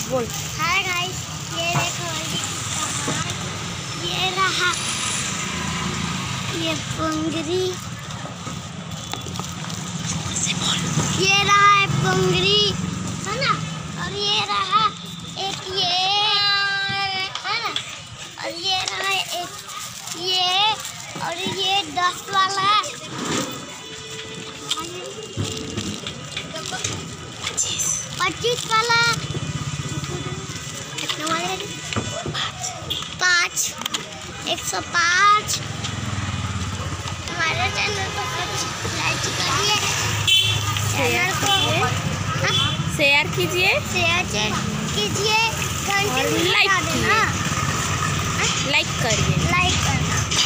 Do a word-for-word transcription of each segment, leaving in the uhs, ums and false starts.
बोल। Hi guys, ये देखो ये रहा ये पुंगरी, ये रहा है पुंगरी है ना, और ये रहा एक ये है ना, और ये रहा एक ये, और ये दस वाला पच्चीस वाला कितने वाले पाँच एक सौ पाँच। हमारे चैनल को लाइक करिए, चैनल को शेयर कीजिए शेयर कीजिए, और लाइक कीजिए, लाइक करिए, लाइक करना।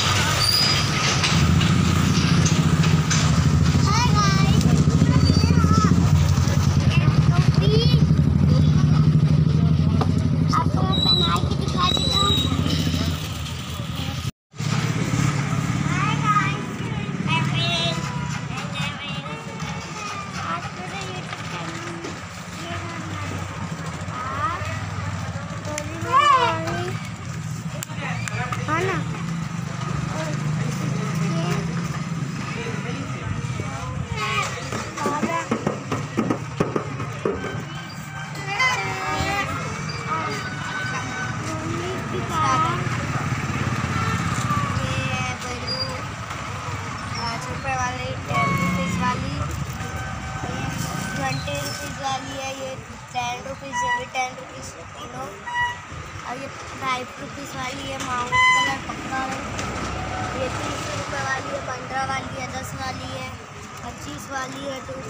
रुपए वाली टेन रुपीज़ वाली, ट्वेंटी रुपीज़ वाली है, ये टेन रुपीज़ ये भी टेन रुपीज़ तीनों, और ये फाइव रुपीज़ वाली है माउंट कलर पक्का है, ये तीस रुपये वाली है, पंद्रह वाली है, दस वाली है, पच्चीस वाली है, टू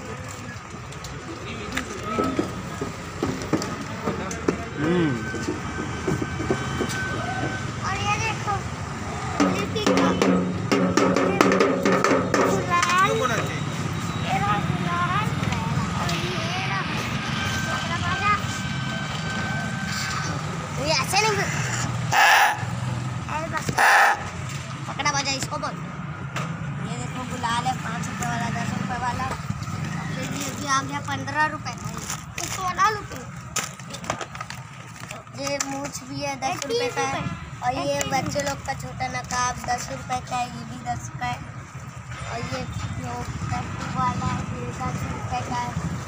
और ये देखो ऐसे नहीं पकड़ा बजा इसको बोल। ये देखो गुलाल है पाँच रुपये वाला, दस रुपये वाला, और फिर ये भी आ गया पंद्रह रुपये का, सोलह रुपये। ये मूछ भी है दस रुपये का है, और ये बच्चे लोग का छोटा नकाब दस रुपये का है, ये भी दस का है, और ये जो वाला है ये दस रुपये का है।